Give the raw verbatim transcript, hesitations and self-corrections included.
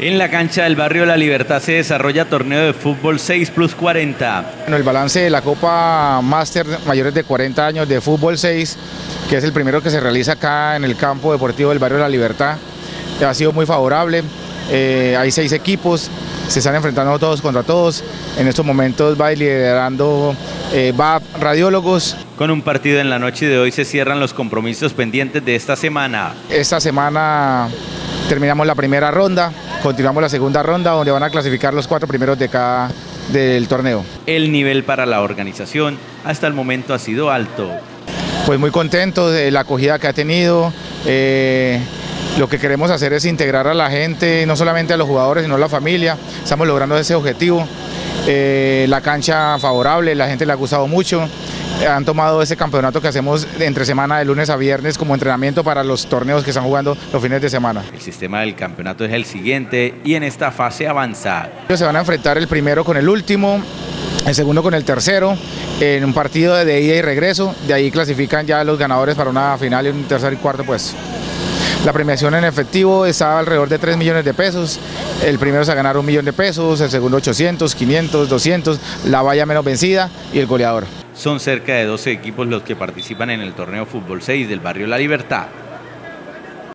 En la cancha del barrio La Libertad se desarrolla torneo de fútbol seis plus cuarenta. Bueno, el balance de la Copa Máster mayores de cuarenta años de fútbol seis, que es el primero que se realiza acá en el campo deportivo del barrio La Libertad, ha sido muy favorable. Eh, hay seis equipos, se están enfrentando todos contra todos. En estos momentos va liderando eh, V A P Radiólogos. Con un partido en la noche de hoy se cierran los compromisos pendientes de esta semana. Esta semana terminamos la primera ronda, continuamos la segunda ronda donde van a clasificar los cuatro primeros de cada del torneo. El nivel para la organización hasta el momento ha sido alto. Pues muy contentos de la acogida que ha tenido. Eh, Lo que queremos hacer es integrar a la gente, no solamente a los jugadores, sino a la familia. Estamos logrando ese objetivo. Eh, la cancha favorable, la gente le ha gustado mucho. Han tomado ese campeonato que hacemos entre semana de lunes a viernes como entrenamiento para los torneos que están jugando los fines de semana. El sistema del campeonato es el siguiente y en esta fase avanza. Se van a enfrentar el primero con el último, el segundo con el tercero, en un partido de ida y regreso. De ahí clasifican ya los ganadores para una final y un tercer y cuarto puesto. La premiación en efectivo está alrededor de tres millones de pesos. El primero se va a ganar un millón de pesos, el segundo ochocientos, quinientos, doscientos, la valla menos vencida y el goleador. Son cerca de doce equipos los que participan en el torneo Fútbol seis del barrio La Libertad.